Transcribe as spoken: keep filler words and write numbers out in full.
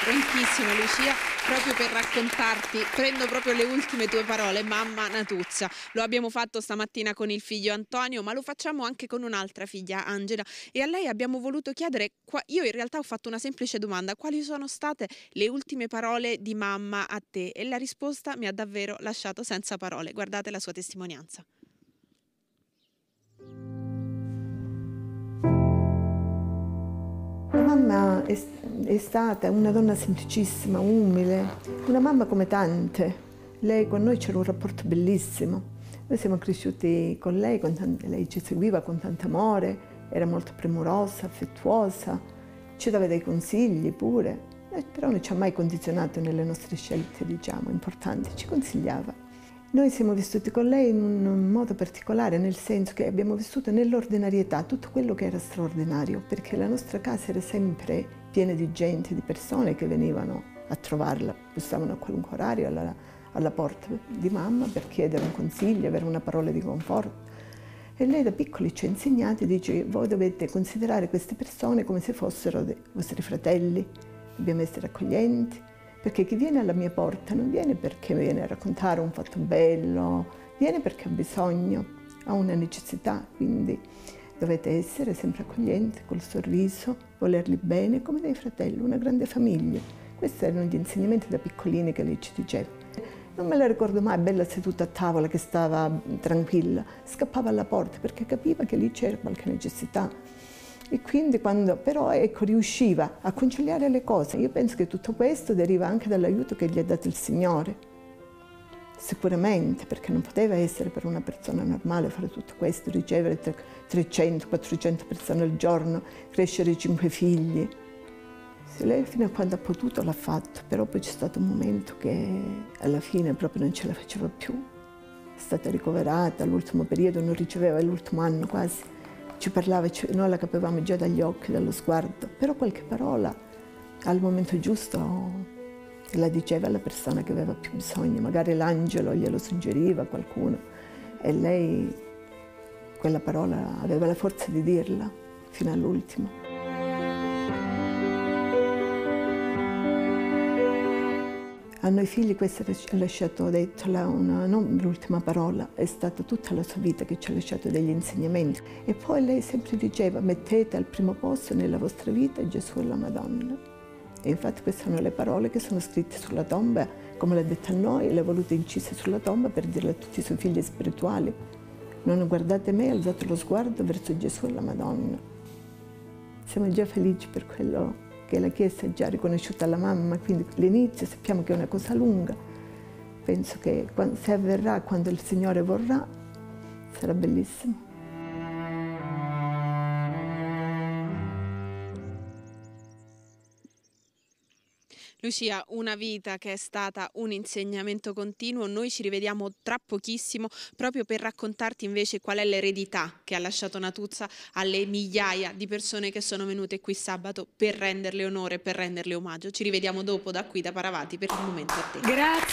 prontissima Lucia, proprio per raccontarti, prendo proprio le ultime tue parole, mamma Natuzza. Lo abbiamo fatto stamattina con il figlio Antonio, ma lo facciamo anche con un'altra figlia, Angela, e a lei abbiamo voluto chiedere, io in realtà ho fatto una semplice domanda: quali sono state le ultime parole di mamma a te? E la risposta mi ha davvero lasciato senza parole. Guardate la sua testimonianza. Mamma è, è stata una donna semplicissima, umile, una mamma come tante. Lei con noi c'era un rapporto bellissimo. Noi siamo cresciuti con lei, con tante, lei ci seguiva con tanto amore, era molto premurosa, affettuosa, ci dava dei consigli pure, eh, però non ci ha mai condizionato nelle nostre scelte, diciamo, importanti, ci consigliava. Noi siamo vissuti con lei in un modo particolare, nel senso che abbiamo vissuto nell'ordinarietà tutto quello che era straordinario, perché la nostra casa era sempre piena di gente, di persone che venivano a trovarla, bussavano a qualunque orario alla, alla porta di mamma per chiedere un consiglio, avere una parola di conforto. E lei da piccoli ci ha insegnato e dice: voi dovete considerare queste persone come se fossero dei vostri fratelli, dobbiamo essere accoglienti. Perché chi viene alla mia porta non viene perché viene a raccontare un fatto bello, viene perché ha bisogno, ha una necessità, quindi dovete essere sempre accoglienti, col sorriso, volerli bene come dei fratelli, una grande famiglia. Questi erano gli insegnamenti da piccolini che lei ci diceva. Non me la ricordo mai, bella seduta a tavola che stava tranquilla, scappava alla porta perché capiva che lì c'era qualche necessità. E quindi quando però ecco, riusciva a conciliare le cose, io penso che tutto questo deriva anche dall'aiuto che gli ha dato il Signore, sicuramente, perché non poteva essere per una persona normale fare tutto questo, ricevere trecento quattrocento persone al giorno, crescere cinque figli. Se lei fino a quando ha potuto l'ha fatto, però poi c'è stato un momento che alla fine proprio non ce la faceva più, è stata ricoverata, all'ultimo periodo non riceveva, l'ultimo anno quasi. Ci parlava, noi la capivamo già dagli occhi, dallo sguardo, però qualche parola al momento giusto la diceva alla persona che aveva più bisogno, magari l'angelo glielo suggeriva qualcuno e lei quella parola aveva la forza di dirla fino all'ultimo. A noi figli questo ci ha lasciato detto, una, non l'ultima parola, è stata tutta la sua vita che ci ha lasciato degli insegnamenti. E poi lei sempre diceva: mettete al primo posto nella vostra vita Gesù e la Madonna. E infatti queste sono le parole che sono scritte sulla tomba, come l'ha detta a noi, le ha volute incise sulla tomba per dirle a tutti i suoi figli spirituali: non guardate me, alzate lo sguardo verso Gesù e la Madonna. Siamo già felici per quello che la Chiesa ha già riconosciuta alla mamma, quindi l'inizio sappiamo che è una cosa lunga. Penso che se avverrà quando il Signore vorrà, sarà bellissimo. Lucia, una vita che è stata un insegnamento continuo. Noi ci rivediamo tra pochissimo proprio per raccontarti invece qual è l'eredità che ha lasciato Natuzza alle migliaia di persone che sono venute qui sabato per renderle onore, per renderle omaggio. Ci rivediamo dopo da qui da Paravati, per il momento a te. Grazie.